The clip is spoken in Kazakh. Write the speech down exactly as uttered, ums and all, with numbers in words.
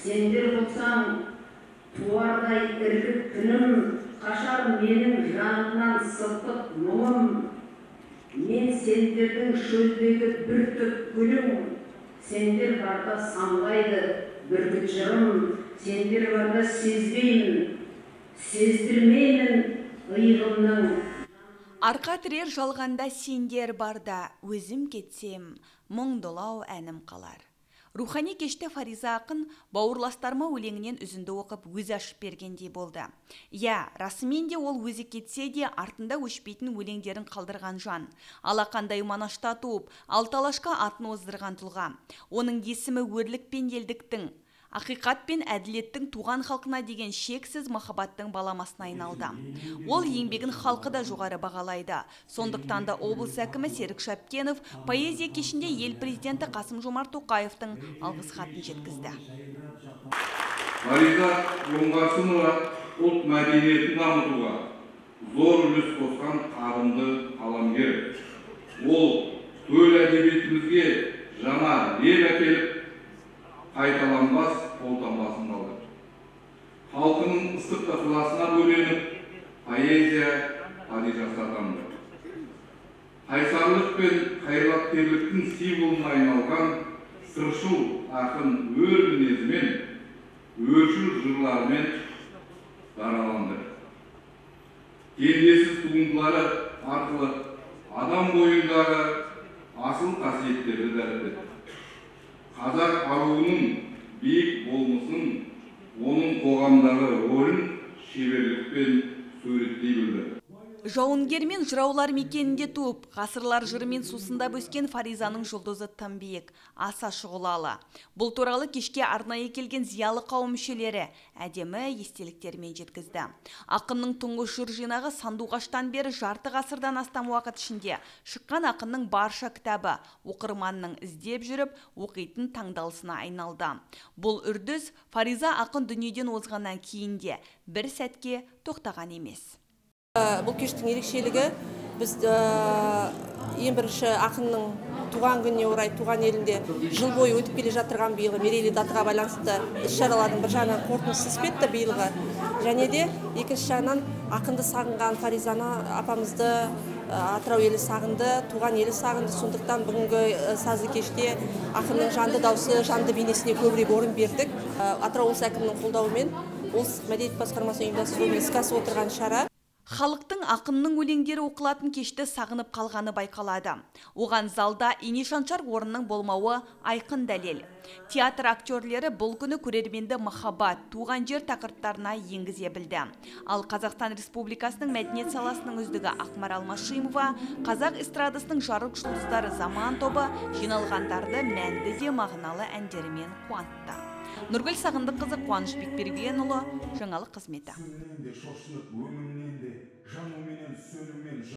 Сендер болсаң, туардай іркіп түнім, қашар менің жанымнан сылтық мұңым. Мен сендердің шөлдегі бір түп гүлім, сендер барда самғайды бүркіт жырым, сендер барда сезбеймін, сездірмеймін иығымның. Арқа тірер жалғанда сендер барда, өзім кетсем, мұңдылау әнім қалар. Рухани кеште Фариза ақын бауырластарыма өлеңінен үзінді оқып өзі ашып бергендей болды. Я, расымен де ол өзі кетсе де артында өшпейтін өлеңдерін қалдырған жан. Алақандай манашта туып, алталашқа атын оздырған тұлға. Оның есімі өрлік пен елдіктің, ақиқат пен әділеттің туған халқына деген шексіз махаббаттың баламасына айналды. Ол еңбегін халқы да жоғары бағалайды. Сондықтан да облыс әкімі Серік Шапкенов поэзия кешінде ел президенті Қасым-Жомарт Тоқаевтың алғыс хатын жеткізді. Фариза Оңғарсынова ұлт мәдениетін дамытуға зор үлес қосқан қадірлі қаламгер. Ол төл әдебиетімізге жаңа леп әкеліп, қайталанбас қолтаңбасын қалды. Халқының ыстық ықыласына бөленіп, поэзия падишасы атанды. Қайсарлық пен қайраткерліктің символына айналған сыршыл ақын өр мінезімен, өршіл жырларымен дараланды. Теңдессіз туындылары арқылы адам бойындағы асыл қасиеттерді дәріптеді. Қазақ аруының биік болмысын, оның қоғамдағы рөлін шеберлікпен суреттей білді. Жауынгер мен жыраулар мекенінде туып, ғасырлар жырымен сусындап өскен Фаризаның жұлдызы тым биік, аса шұғылалы. Бұл туралы кешке арнайы келген зиялы қауым мүшелері әдемі естеліктермен жеткізді. Ақынның тұңғыш жыр жинағы Сандуғаштан бері жарты ғасырдан астам уақыт ішінде шыққан ақынның барша кітабы оқырманның іздеп жүріп, оқитын таңдалысына айналды. Бұл үрдіс Фариза ақын дүниеден озғаннан кейін де бір сәтке тоқтаған емес. Бұл кештің ерекшелігі біз ең бірінші ақынның туған күніне орай туған елінде жыл бойы өтіп келе жатырған биылғы мерейлі датаға байланысты іс-шаралардың бір жағынан қорытындысы іспетті биылғы. Және де екінші жағынан ақынды сағынған Фаризаны апамызды Атырау елі сағынды, туған елі сағынды. Сондықтан бүгінгі сазды кеште ақынның жанды даусы, жанды бейнесіне көбірек орын бердік. Атырау облысы әкімінің қолдауымен облыстық мәдениет басқармасы ұйымдастыруымен іске асып отырған шара. Халықтың ақынның өлеңдері оқылатын кешті сағынып қалғаны байқалады. Оған залда ине шаншар орынның болмауы айқын дәлел. Театр актерлері бұл күні көрерменді махаббат, туған жер тақырыптарына енгізе білді. Ал Қазақстан Республикасының мәдениет саласының үздігі Ақмарал Машимова, қазақ эстрадасының жарық жұлдыздары Заман тобы жиналғандарды мәнді де мағыналы әндерімен қуантты. Нұргүл Сағындыққызы, Қуаныш Бекбергенұлы, жаңалық қызметі.